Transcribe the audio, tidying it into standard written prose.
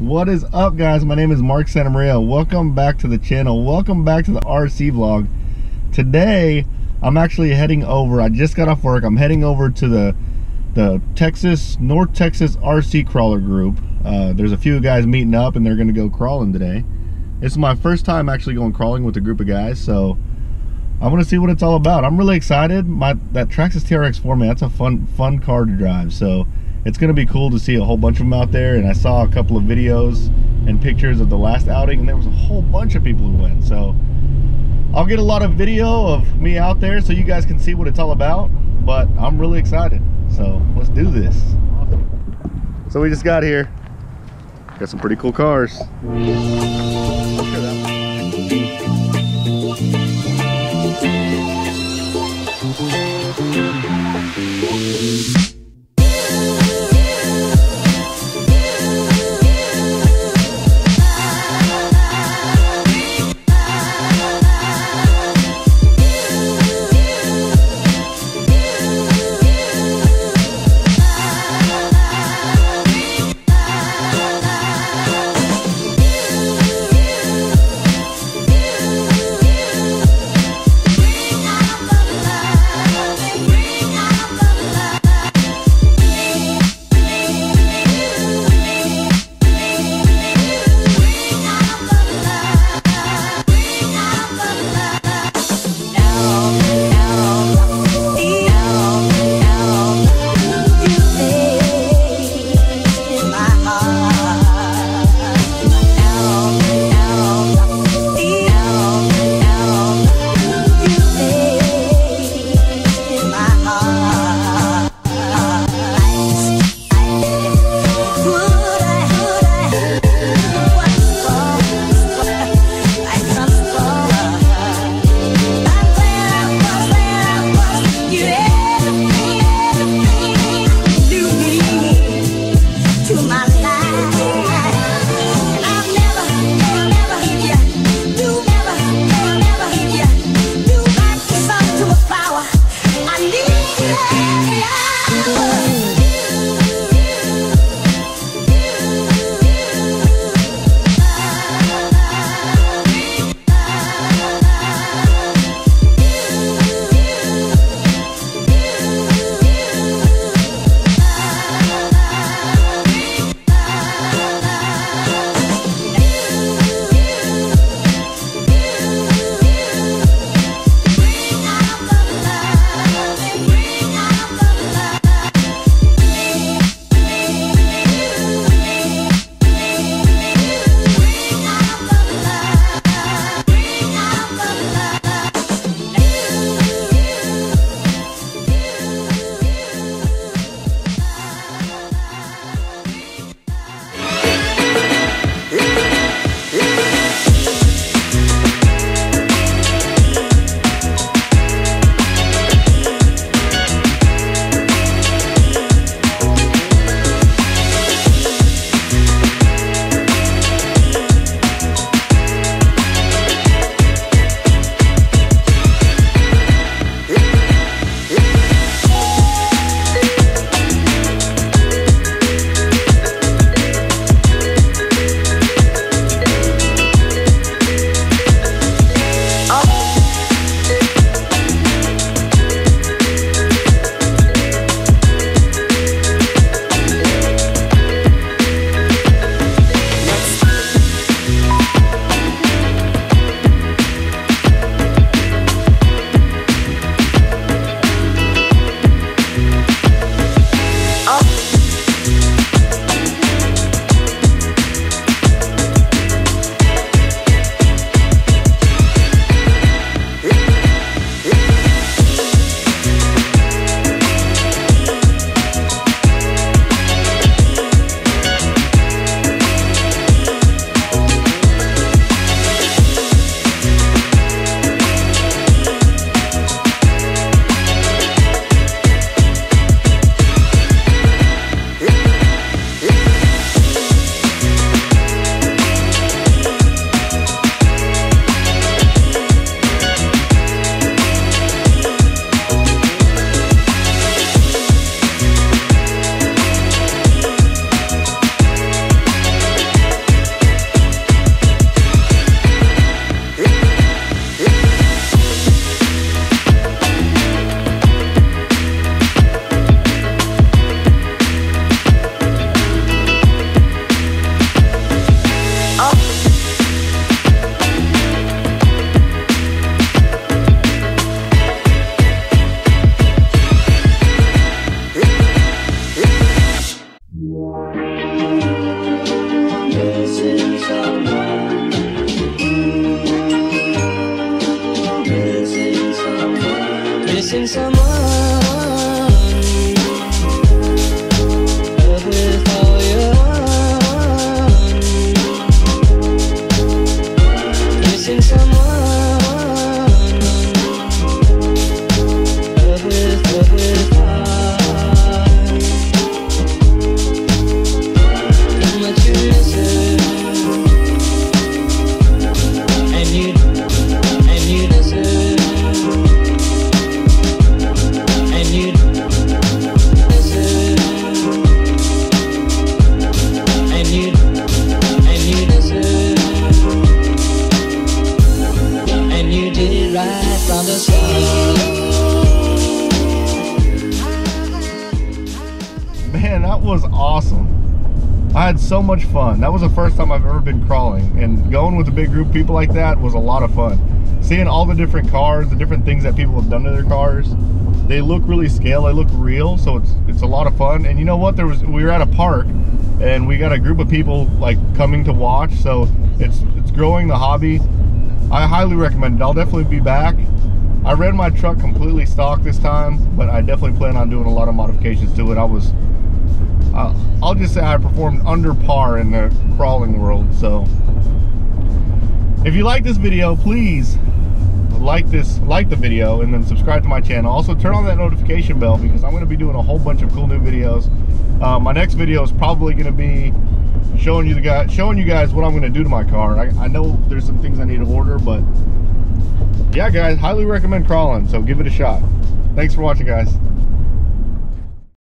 What is up, guys? My name is Mark Santamaria. Welcome back to the channel. Welcome back to the RC vlog. Today I'm actually heading over, I just got off work, I'm heading over to the North Texas RC crawler group. There's a few guys meeting up and they're gonna go crawling today. It's my first time actually going crawling with a group of guys, so I want to see what it's all about. I'm really excited. That Traxxas TRX 4, man, that's a fun car to drive. So it's going to be cool to see a whole bunch of them out there. And I saw a couple of videos and pictures of the last outing, and there was a whole bunch of people who went. So I'll get a lot of video of me out there so you guys can see what it's all about. But I'm really excited. So let's do this. Awesome. So we just got here. Got some pretty cool cars. Missing someone with all your own. Missing someone with heart. How much you miss her, and you miss her. From the start. Man, that was awesome. I had so much fun. That was the first time I've ever been crawling, and going with a big group of people like that was a lot of fun. Seeing all the different cars, the different things that people have done to their cars, they look really scale, they look real, so it's a lot of fun. And you know what, we were at a park and we got a group of people like coming to watch, so it's growing the hobby. I highly recommend it. I'll definitely be back. I ran my truck completely stock this time, but I definitely plan on doing a lot of modifications to it. I'll just say I performed under par in the crawling world. So if you like this video, please like the video, and then subscribe to my channel. Also turn on that notification bell, because I'm going to be doing a whole bunch of cool new videos. My next video is probably going to be showing you guys what I'm going to do to my car. I know there's some things I need to order, but yeah guys, highly recommend crawling, so give it a shot. Thanks for watching, guys.